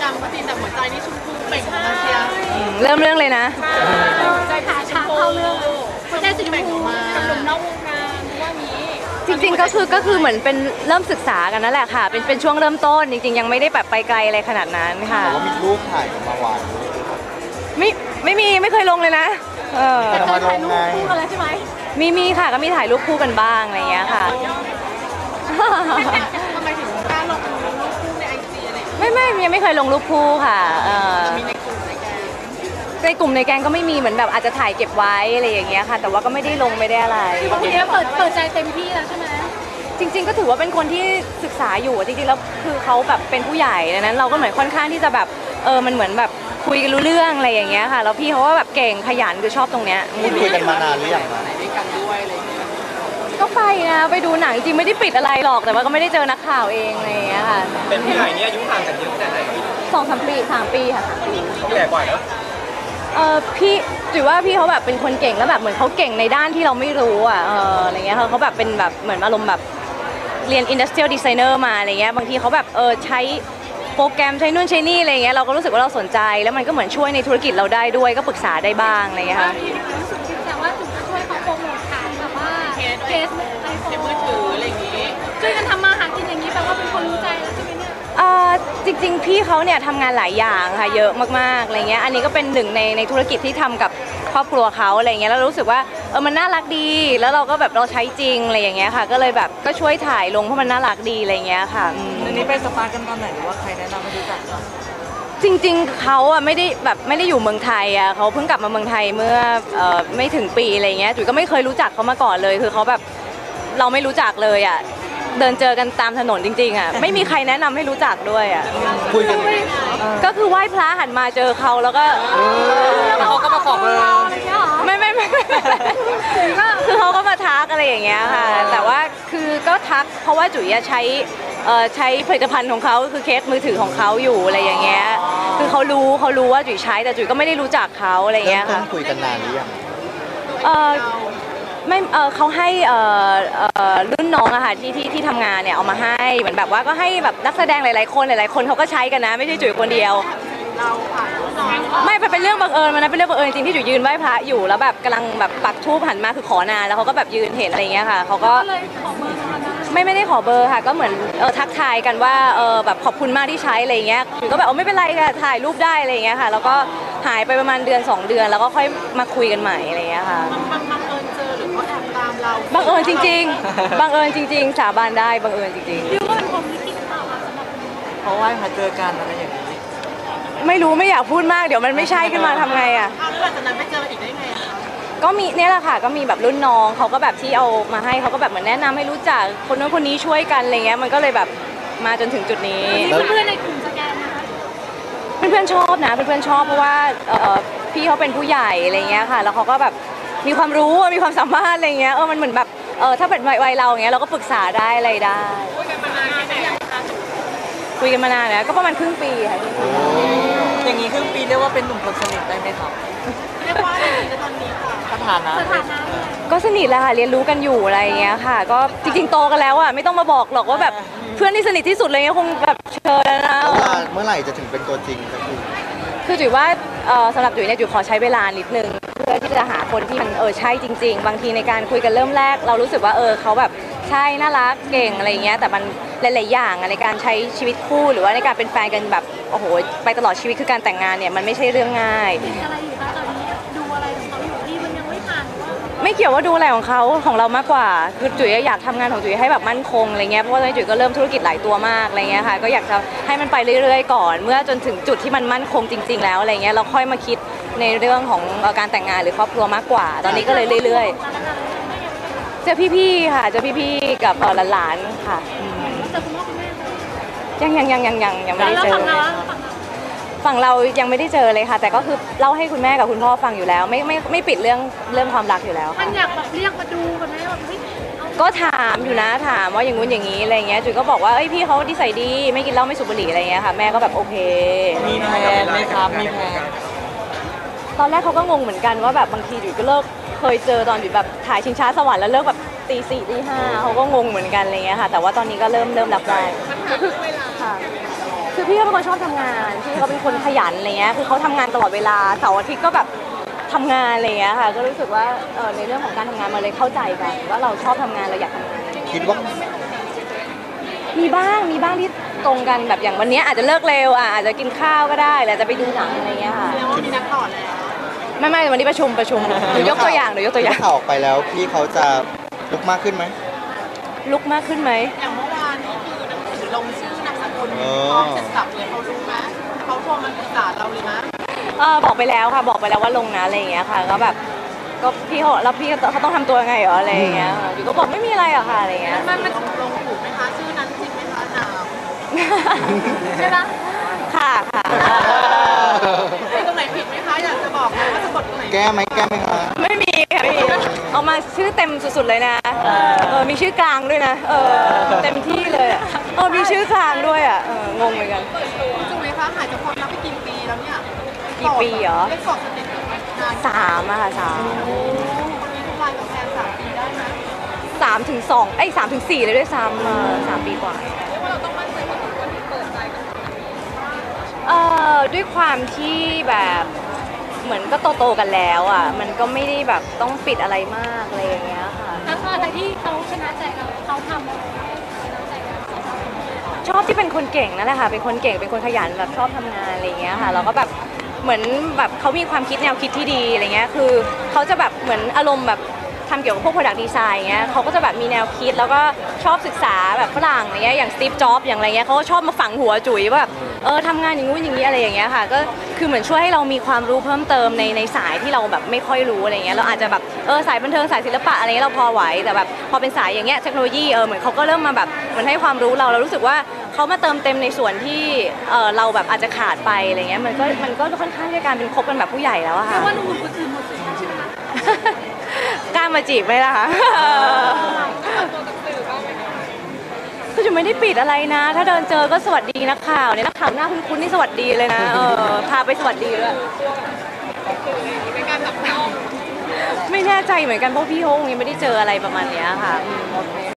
ยังว่าจีนแต่หัวใจนี่ชมพูเป่งมาเชียร์เริ่มเรื่องเลยนะใจขาช้าเข้าเรื่องหัวใจสีชมพูกับหนุ่มนอกวงการว่านี้จริงๆก็คือเหมือนเป็นเริ่มศึกษากันนั่นแหละค่ะเป็นช่วงเริ่มต้นจริงๆยังไม่ได้แบบไปไกลอะไรขนาดนั้นค่ะแต่ว่ามีรูปถ่ายกันมาหวานไม่เคยลงเลยนะแต่เคยถ่ายรูปคู่กันแล้วใช่ไหมมีค่ะก็มีถ่ายรูปคู่กันบ้างอะไรอย่างเงี้ยค่ะทำไมถึงกล้าลงรูปคู่ในไอจีอะไรไม่ยังไม่เคยลงรูปคู่ค่ะมีในกลุ่มในแกงในแกงก็ไม่มีเหมือนแบบอาจจะถ่ายเก็บไว้อะไรอย่างเงี้ยค่ะแต่ว่าก็ไม่ได้ลงไม่ได้อะไรวันนี้เปิดใจเต็มที่แล้วใช่ไหมจริงๆก็ถือว่าเป็นคนที่ศึกษาอยู่จริงๆแล้วคือเขาแบบเป็นผู้ใหญ่ดังนั้นเราก็เหมือนค่อนข้างที่จะแบบมันเหมือนแบบคุยกันรู้เรื่องอะไรอย่างเงี้ยค่ะแล้วพี่เขาว่าแบบเก่งขยันคือชอบตรงเนี้ยคุยกันมานานหรือยังด้วยกันด้วยอะไรอย่างเงี้ยก็ไปนะไปดูหนังจริงไม่ได้ปิดอะไรหรอกแต่ว่าก็ไม่ได้เจอนักข่าวเองอะไรอย่างเงี้ยค่ะเป็นผู้ใหญ่นี่อายุห่างกันเยอะขนาดไหน 2-3 ปีค่ะผู้ใหญ่กว่าเนอะพี่จุ๋ยว่าพี่เขาแบบเป็นคนเก่งแล้วแบบเหมือนเขาเก่งในด้านที่เราไม่รู้อะไรเงี้ยเขาแบบเป็นแบบเหมือนอารมณ์แบบเรียน industrial designer มาอะไรเงี้ยบางทีเขาแบบใช้โปรแกรมใช้นู่นใช้นี่อะไรเงี้ยเราก็รู้สึกว่าเราสนใจแล้วมันก็เหมือนช่วยในธุรกิจเราได้ด้วยก็ปรึกษาได้บ้างอะไรเงี้ยค่ะแต่ว่าจุ๋ยจะช่วยเขาโปรโมทขายแบบว่าเคสมือถืออะไรอย่างงี้ช่วยกันทำมาหากินอย่างนี้แปลว่าเป็นคนรู้ใจแล้วใช่ไหมเนี่ยจริงๆพี่เขาเนี่ยทำงานหลายอย่างค่ะเยอะมากๆอะไรเงี้ยอันนี้ก็เป็นหนึ่งในธุรกิจที่ทำกับครอบครัวเขาอะไรเงี้ยแล้วรู้สึกว่ามันน่ารักดีแล้วเราก็แบบเราใช้จริงอะไรอย่างเงี้ยค่ะก็เลยแบบก็ช่วยถ่ายลงเพราะมันน่ารักดีอะไรเงี้ยค่ะอันนี้ไปสปากันตอนไหนหรือว่าใครแนะนำให้รู้จักจริงๆเขาไม่ได้อยู่เมืองไทยเขาเพิ่งกลับมาเมืองไทยเมื่อไม่ถึงปีอะไรเงี้ยจุ๋ยก็ไม่เคยรู้จักเขามาก่อนเลยคือเขาแบบเราไม่รู้จักเลยเดินเจอกันตามถนนจริงๆไม่มีใครแนะนำให้รู้จักด้วยคุยกันก็คือไหว้พระหันมาเจอเขาแล้วก็เขาก็มาขอเบอร์ไม่คือเขาก็มาทักอะไรอย่างเงี้ยค่ะแต่ว่าคือก็ทักเพราะว่าจุ๋ยใช้ผลิตภัณฑ์ของเขาคือเคสมือถือของเขาอยู่อะไรอย่างเงี้ยคือเขารู้ว่าจุ๋ยใช้แต่จุ๋ยก็ไม่ได้รู้จักเขาอะไรอย่างเงี้ยค่ะคุยกันนานหรือยังไม่เขาให้รุ่นน้องอะค่ะที่ทำงานเนี่ยเอามาให้เหมือนแบบว่าก็ให้แบบนักแสดงหลายๆคนเขาก็ใช้กันนะไม่ใช่จุ๋ยคนเดียวเราค่ะไม่เป็นเรื่องบังเอิญมันนะเป็นเรื่องบังเอิญจริงที่จุ๋ยยืนไหว้พระอยู่แล้วแบบกำลังแบบปักธูปหันมาคือขอนานแล้วเขาก็แบบยืนเห็นอะไรเงี้ยค่ะเขาก็เลยขอเบอร์ไม่ได้ขอเบอร์ค่ะก็เหมือนทักทายกันว่าแบบขอบคุณมากที่ใช้อะไรเงี้ยจุ๋ยก็แบบไม่เป็นไรค่ะถ่ายรูปได้อะไรเงี้ยค่ะแล้วก็หายไปประมาณ1-2 เดือนแล้วก็ค่อยมาคุยกันใหม่อะไรเงี้ยค่ะบังเอิญเจอหรือเขาแอบตามเราบังเอิญจริงๆบังเอิญจริงๆสาบานได้บังเอิญจริงๆพี่ว่าเป็นความลิขิตเปล่าคะสำหรับเพราะว่ามาเจอกันอะไรอย่างนี้ไม่รู้ไม่อยากพูดมากเดี๋ยวมันไม่ใช่ขึ้นมาทำไงแล้วหลังจากนั้นไปเจออีกได้ไงก็มีเนี่ยแหละค่ะก็มีแบบรุ่นน้องเขาก็แบบที่เอามาให้เขาก็แบบเหมือนแนะนำให้รู้จักคนนู้นคนนี้ช่วยกันอะไรเงี้ยมันก็เลยแบบมาจนถึงจุดนี้เพื่อนในกลุ่มสแกนนะคะเพื่อนชอบนะเพื่อนชอบเพราะว่าพี่เขาเป็นผู้ใหญ่อะไรเงี้ยค่ะแล้วเขาก็แบบมีความรู้มีความสามารถอะไรเงี้ยมันเหมือนแบบถ้าเป็นวัยเราอย่างเงี้ยเราก็ปรึกษาได้อะไรได้คุยกันมานานแค่ไหนคะคุยกันมานานแล้วก็ประมาณครึ่งปีค่ะอย่างนี้ครึ่งปีเรียกว่าเป็นหนุ่มคนสนิทได้ไหมครับเรียกว่าอะไรในตอนนี้ค่ะสถานะก็สนิทแหละค่ะเรียนรู้กันอยู่อะไรอย่างเงี้ยค่ะก็จริงๆโตกันแล้วไม่ต้องมาบอกหรอกว่าแบบเพื่อนที่สนิทที่สุดเลยคงแบบเชิญนะเมื่อไหร่จะถึงเป็นตัวจริงสักทีคือจุ๋ยว่าสำหรับจุ๋ยเนี่ยจุ๋ยขอใช้เวลานิดนึงเพื่อที่จะหาคนที่มันใช่จริงๆบางทีในการคุยกันเริ่มแรกเรารู้สึกว่าเขาแบบใช่น่ารักเก่งอะไรอย่างเงี้ยแต่มันหลายๆอย่างในการใช้ชีวิตคู่หรือว่าในการเป็นแฟนกันแบบโอ้โหไปตลอดชีวิตคือการแต่งงานเนี่ยมันไม่ใช่เรื่องง่ายอะไรอยู่คะตอนนี้ดูอะไรของเขาอยู่ที่มันยังไม่ผ่านไม่เกี่ยวว่าดูอะไรของเขาของเรามากกว่าคือจุ๋ยอยากทำงานของจุ๋ยให้แบบมั่นคงอะไรเงี้ยเพราะว่าจุ๋ยก็เริ่มธุรกิจหลายตัวมากอะไรเงี้ยค่ะก็อยากจะให้มันไปเรื่อยๆก่อนเมื่อจนถึงจุดที่มันมั่นคงจริงๆแล้วอะไรเงี้ยเราค่อยมาคิดในเรื่องของการแต่งงานหรือครอบครัวมากกว่าตอนนี้ก็เลยเรื่อยๆเจอพี่ๆค่ะเจอพี่ๆกับหลานๆค่ะเจอคุณพ่อคุณแม่ยังไม่ได้เจอฝั่งเรายังไม่ได้เจอเลยค่ะแต่ก็คือเล่าให้คุณแม่กับคุณพ่อฟังอยู่แล้วไม่ปิดเรื่องความรักอยู่แล้วมันอยากแบบเรียกมาดูกันไหมแบบก็ถามอยู่นะถามว่าอย่างงู้นอย่างนี้อะไรเงี้ยจุ๋ยก็บอกว่าพี่เขานิสัยดีไม่กินเหล้าไม่สูบบุหรี่อะไรเงี้ยค่ะแม่ก็แบบโอเคมีแพนไหมครับมีแพนตอนแรกเขาก็งงเหมือนกันว่าแบบบางทีจุ๋ยก็เลิกเคยเจอตอนจุ๋ยแบบถ่ายชิงช้าสวรรค์แล้วเลิกแบบตี 4 ตี 5เขาก็งงเหมือนกันอะไรเงี้ยค่ะแต่ว่าตอนนี้ก็เริ่มรับได้ค่ะคืคือพี่เขาเป็นคนชอบทำงานพี่เขาเป็นคนขยันอะไรเงี้ยคือเขาทำงานตลอดเวลาเสาร์อาทิตย์ก็แบบทำงานอะไรเงี้ยค่ะก็รู้สึกว่าในเรื่องของการทำงานมาเลยเข้าใจกันว่าเราชอบทำงานเราอยากทำงานคิดว่ามีบ้างที่ตรงกันแบบอย่างวันนี้อาจจะเลิกเร็วอาจจะกินข้าวก็ได้หรือจะไปดูหนังอะไรเงี้ยค่ะแสดงว่ามีนัดต่อแล้วไม่วันนี้ประชุมหนูยกตัวอย่างข่าวออกไปแล้วพี่เขาจะลุกมากขึ้นไหมลุกมากขึ้นไหมอย่างเมื่อวานนี้คือหนังสือลงชื่อนามสกุลเอพร้ออมเสร็จสับเลยเขารู้ไหมเขาโทรมาปรึกษาเราเลยนะบอกไปแล้วค่ะบอกไปแล้วว่าลงนะอะไรอย่างเงี้ยค่ะก็แบบก็พี่เขาแล้วพี่เขาต้องทำตัวยังไงเหรออะไรอย่างเงี้ยอยู่ก็บอกไม่มีอะไรหรอกค่ะอะไรอย่างเงี้ยมันลงถูกไหมคะชื่อนั้นจริงไหมคะนามใช่ปะค่ะมีตรงไหนผิดไหมคะอยากจะบอกไหมว่าสะกดตรงไหนแก้ไหมคะไม่มีค่ะไม่มีเอามาชื่อเต็มสุดๆเลยนะมีชื่อกลางด้วยนะเต็มที่เลยอะมีชื่อกลางด้วยอ่ะงงเหมือนกันถูกไหมคะหายจากความรักไปกี่ปีแล้วเนี่ยกี่ปีเหรอได้สอบสำเร็จนาน 3อะค่ะ3 คนนี้ทุกวันกับแฟน3 ปีได้ไหม 3 ถึง 2 3 ถึง 4เลยด้วยซ้ำ3 ปีกว่าด้วยความที่แบบเหมือนก็โตๆกันแล้วอ่ะมันก็ไม่ได้แบบต้องปิดอะไรมากอะไรอย่างเงี้ยค่ะทั้งที่เขาชนะใจเราเขาทำอะไรชนะใจเราชอบที่เป็นคนเก่งนั่นแหละค่ะเป็นคนเก่งเป็นคนขยันแบบชอบทำงานอะไรอย่างเงี้ยค่ะแล้วก็แบบเหมือนแบบเขามีความคิดแนวคิดที่ดีอะไรเงี้ยคือเขาจะแบบเหมือนอารมณ์แบบทำเกี่ยวกับพวก product design เงี้ยเขาก็จะแบบมีแนวคิดแล้วก็ชอบศึกษาแบบฝรั่งอะไรเงี้ยอย่างสตีฟจ็อบส์อย่างอะไรเงี้ยเขาก็ชอบมาฝังหัวจุ๋ยว่าแบบทำงานอย่างงู้นอย่างนี้อะไรอย่างเงี้ยค่ะก็คือเหมือนช่วยให้เรามีความรู้เพิ่มเติมในสายที่เราแบบไม่ค่อยรู้อะไรเงี้ยเราอาจจะแบบสายบันเทิงสายศิลปะอะไรเงี้ยเราพอไหวแต่แบบพอเป็นสายอย่างเงี้ยเทคโนโลยีเหมือนเขาก็เริ่มมาแบบเหมือนให้ความรู้เรารู้สึกว่าเขามาเติมเต็มในส่วนที่เราแบบอาจจะขาดไปอะไรเงี้ยมันก็ค่อนข้างที่การเป็นคบกันแบบผู้ใหญ่แล้วอะแปลค่ะว่าหนูคนอื่นหมดสิทธิ์ใช่ไหมคะกล้ามาจีบไหมล่ะคะก็จะไม่ได้ปิดอะไรนะ ถ้าเดินเจอก็สวัสดีนักข่าวเนี่ยนักข่าวหน้าคุ้นๆนี่สวัสดีเลยนะพาไปสวัสดีด้วยไม่แน่ใจเหมือนกันเพราะพี่โฮงยังไม่ได้เจออะไรประมาณเนี้ยค่ะ